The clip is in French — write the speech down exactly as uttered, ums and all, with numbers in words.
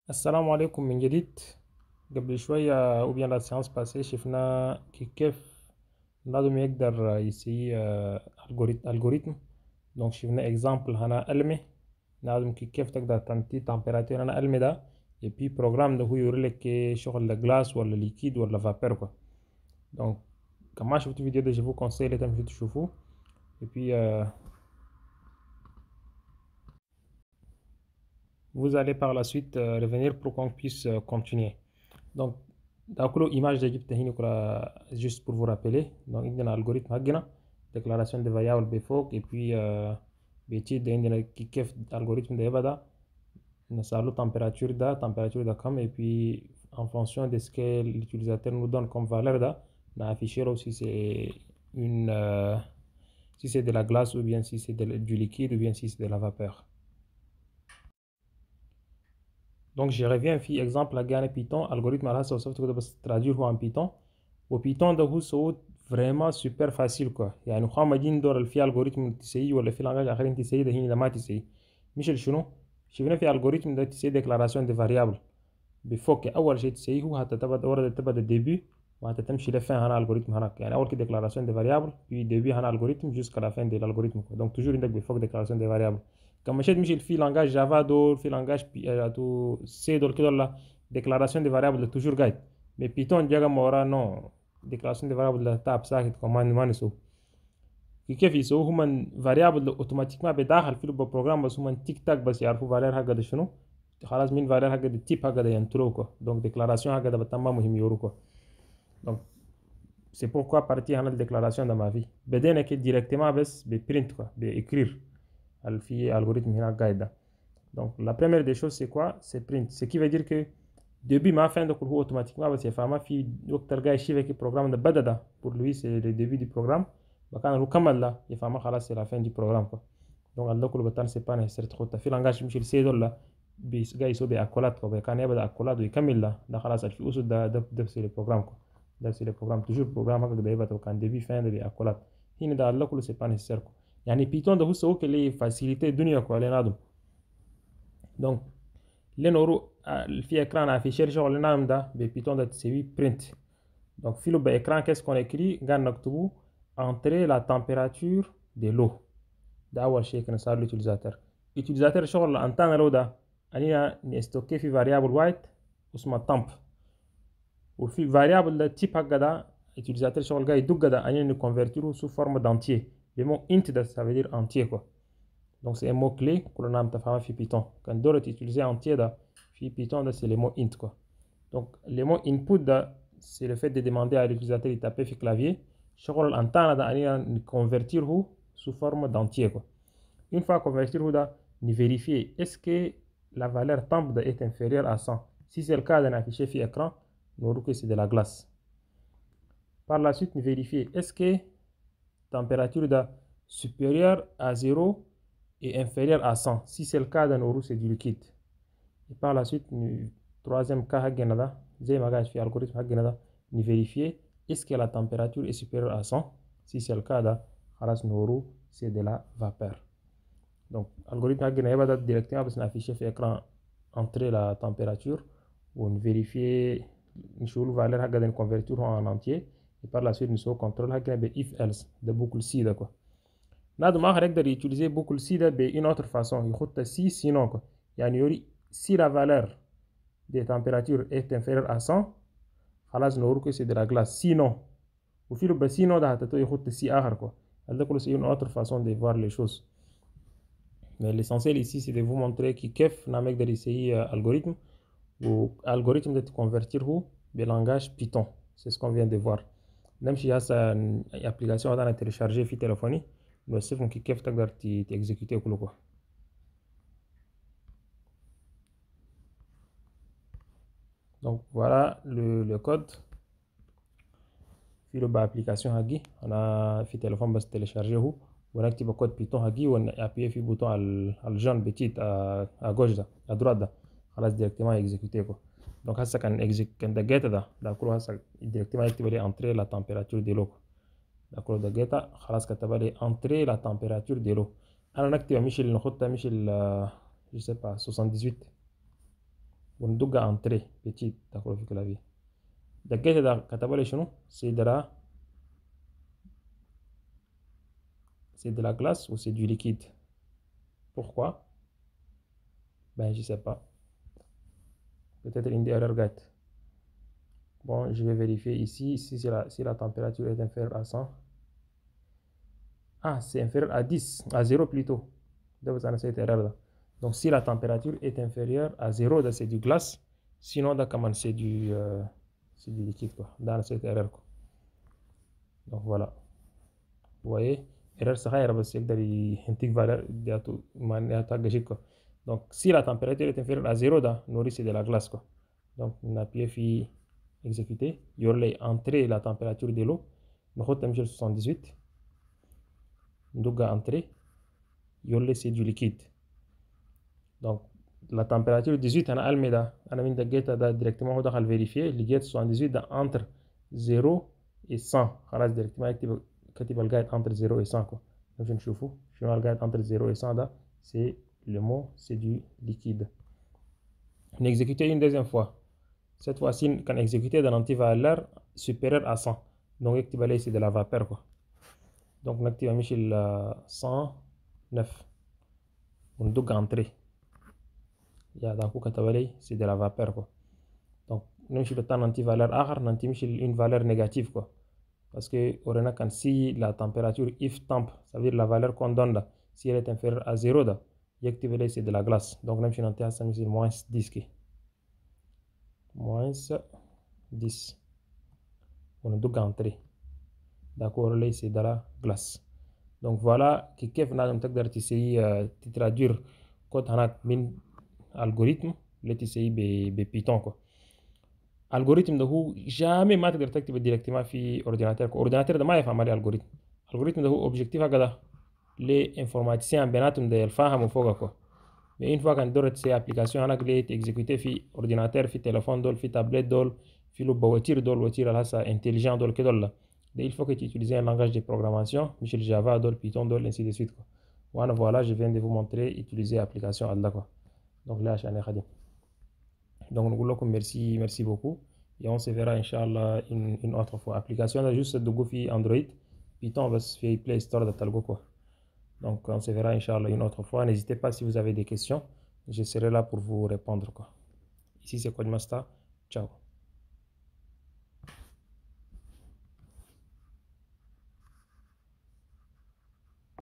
السلام عليكم من جديد. قبل شوية أو bien la séance passée شفنا كي- كيف النظم يقدر يسي الجوريتم. دونك شفنا اكزامبل هنا ألمي نظم كي- كيف تقدر تنتي تمبيراتير هنا ألمي ده يبي بروجرام ده هو يوريلك كي شغل جلاس ولا ليكيد ولا فابير كوا. دونك كما شفتوا فيديو ده جو كونساي تمشي تشوفوه. يبي vous allez par la suite euh, revenir pour qu'on puisse euh, continuer. Donc داكلو image de جبت هنا كلا juste pour vous rappeler. Donc عندنا algorithme حقنا déclaration de variable بفوق et puis euh, بيتي ده عندنا كي- كيف algorithme ده يبدا نسأله température ده température ده كم et puis en fonction de ce que l'utilisateur nous donne comme valeur ده نافficher si c'est une euh, si c'est de la glace ou bien si c'est de- du liquide ou bien si c'est de la vapeur. Donc je reviens في exemple لقينا Python algorithme على هسه وصفت كده بس traduire هو en Python. وبيتون ده هو صوت vraiment super facile quoi. يعني خا ما جين دور في algoritme تسي ولا في لانجاج اخرين تسي ده هنا ما تسي مش شنو. شفنا في algoritme ده تسي declaration de variable بفوق اول شيء تسي هو هتتبدا ورا تبدا الديبي وهتتمشي لفين هنا algoritme هناك. يعني اول كده declaration de variable puis début هنا algoritme jusqu'à la fin de l'algorithme quoi. Donc toujours عندك بفوق declaration de variable. كما مشيت مشي في لانجاج جافا دول في لانجاج تو سي دول كده ولا declaration de variable toujours قاعد. mais Python جاga مورا نو declaration de variable ده تاب ساكت كمان ما نسو. كيف يسووا هم variable اوتوماتيكما بداخل في البروجرام بس هم تيك تاك بس يعرفوا فالير حاجه ده شنو. خلاص من فالير حاجه ده تيب حاجه ده ينتروكو. دونك ديكلاراسيون حاجه ده بتم مهم يوروكو. دونك c'est pourquoi partie هنا الديكلاراسيون ده ما في بدينا كده ديريكتيما بس ببرنت كوا بإكرير في الجوريثم هنا قاعد ده. Donc la première des choses c'est quoi? C'est print. Ce qui veut dire que début ma fin donc هو automatiquement بس يفهمها في وقت تلقى الشيء في البروجرام ده بدأ ده pour lui c'est le début du programme. بكان هو كمل لا يفهمها خلاص c'est la fin du programme quoi. Donc الله كله بتان c'est pas nécessaire تخطى في لانجاج مش السي ولا بيس جاي يسوي بأكولات كوا كان يبدأ أكولات ويكمل لا ده خلاص الفي أسود ده ده ده c'est le programme quoi. ده c'est le programme toujours programme هكذا ده يبدأ وكان début fin ده بأكولات. هنا ده الله كله c'est pas nécessaire quoi. يعني بيتون ده هو سوى كلي faciliter الدنيا كوا لنادم. Donc لنورو في écran affiché شغل نام ده ببيتون ده تسوي print. Donc في le écran qu'est-ce qu'on écrit قاعد نكتبه entrer la température de l'eau. ده أول شيء كنا صار l'utilisateur. utilisateur شغل أنتنا لو ده أنينا نستوكي في variable white اسمه temp. وفي variable ده type حق ده utilisateur شغل قاعد يدق ده أنينا نconvertir sous forme d'entier. Le mot int ده ça veut dire entier quoi. Donc c'est un mot clé que l'on a fait في Python. Quand d'autres utiliser entier ده في Python ده c'est le mot int quoi. Donc le mot input ده c'est le fait de demander à l'utilisateur de taper sur clavier. شغل الأنتنا ده أنينا نconvertir sous forme d'entier quoi. Une fois convertir هو ni vérifier est-ce que la valeur temp est inférieure à cent. Si c'est le cas d'un affiché sur écran, nous verrons que c'est de la glace. Par la suite, nous vérifier est-ce que température est supérieure à zéro et inférieure à cent. Si c'est le cas, nous verrons que c'est du liquide. Et par la suite, nous troisième cas حقنا زي ما قاعد في الالغوريثم حقنا ده nous vérifier est-ce que la température est supérieure à cent. Si c'est le cas ده خلاص nous verrons c'est de la vapeur. Donc, l'algorithme حقنا يبدأ directement بس نافيشه في écran entrer la température ونفيريفي نشوف الفالير حقنا ده نكونفرتيره en entier et par la suite نسوي contrôle حقنا ب if else ده boucle C ده quoi. نادم آخر يقدر يutiliser boucle C ده ب une autre façon يخط C sinon quoi. يعني يوري si la valeur de température est inférieure à cent خلاص نورو que c'est de la glace sinon وفي له sinon ده هتتو يخط C آخر quoi. هذا كله c'est une autre façon de voir les choses. Mais l'essentiel ici, c'est de vous montrer qui كيف نعمل essayer algorithme ou algorithme de convertir هو باللangage Python. C'est ce qu'on vient de voir. نمشي هسه application هذا télécharger في تليفوني نوصفهم كيف تقدر تexécuter كله. Donc voilà le, le code. في له application هاجي أنا في تليفون بس télécharger هو ونكتب كود بيتون هاجي ونابيي في بوتون على الجون بتيت à gauche ده à droite ده خلاص directement exécuter quoi. Donc هسه كان exec كان ده get ده ده كله هسه directement يكتب لي entrer la température de l'eau. ده كله ده get خلاص كتب لي entrer la température de l'eau. أنا نكتب مش اللي نخطها مش ال je sais pas soixante-dix-huit وندق entrée petite d'accord في الكلافي دقيت ده كتب لي شنو c'est de la c'est de la glace ou c'est du liquide. Pourquoi? Ben je sais pas, peut-être une erreur gâte. Bon, je vais vérifier ici si, la, si la température est inférieure à cent. Ah, c'est inférieur à dix, à zéro plutôt. Cette erreur-là. Donc, si la température est inférieure à zéro, c'est du glace. Sinon, c'est du, euh, du liquide, quoi, dans cette erreur. Quoi. Donc, voilà. Vous voyez, erreur, c'est rare, parce que valeur quoi. Donc, si la température est inférieure à zéro, c'est de la glace. Quoi. Donc, on appuie sur exécuter. Il y aura entrer la température de l'eau. Nous avons soixante-dix-huit. Nous avons entrée. Il y aura c'est du liquide. Donc, la température dix-huit, on a almeda. On a mis directement, on va vérifier. Il y a soixante-dix-huit entre zéro et cent. Alors, directement, quand il va entre zéro et cent. Quoi. Donc, je ne sais pas. Je vais entre zéro et cent. C'est le mot, c'est du liquide. On exécute une deuxième fois. Cette fois-ci, quand on exécute dans l'antivaleur supérieur à cent. Donc, c'est de la vapeur. Quoi. Donc, on active le cent neuf. On doit entrer. C'est de la vapeur. Quoi. Donc, nous avons le temps d'antivaleur A, nous avons une valeur négative. Quoi. Parce que quand si la température if temp, ça veut dire la valeur qu'on donne là, si elle est inférieure à zéro, c'est de la glace. Donc, nous avons moins dix. Moins dix. On doit entrer. D'accord, là, c'est de la glace. Donc, voilà, qui est de traduire code min algorithme, le T C I be Python. Quoi. Algorithme de jamais ما تقدر تكتبه directement في ordinateur. Ordinateur ده ما يفهم عليه algorithme. Algorithme ده هو objectif هكذا لإنفورماتيسيان بيناتهم ده يفهموا فوقه. quoi. Mais une fois qu'on doit ces applications هناك اللي exécuter في ordinateur في téléphone دول في tablette دول في لو بواتير دول واتير هسا intelligent دول كده ولا. Il faut que tu utilises un langage de programmation, Michel Java, dol, Python, dol, ainsi de suite. Quoi. Voilà, voilà, je viens de vous montrer utiliser l'application Allah. Quoi. Donc là, je suis Donc, nous vous merci, merci beaucoup. Et on se verra, Inch'Allah, une, une autre fois. Application, là, juste de Goofy Android. Python, on va se faire Play Store de Talgo. Quoi. Donc, on se verra, Inch'Allah, une autre fois. N'hésitez pas si vous avez des questions. Je serai là pour vous répondre. Quoi. Ici, c'est Codemaster. Ciao.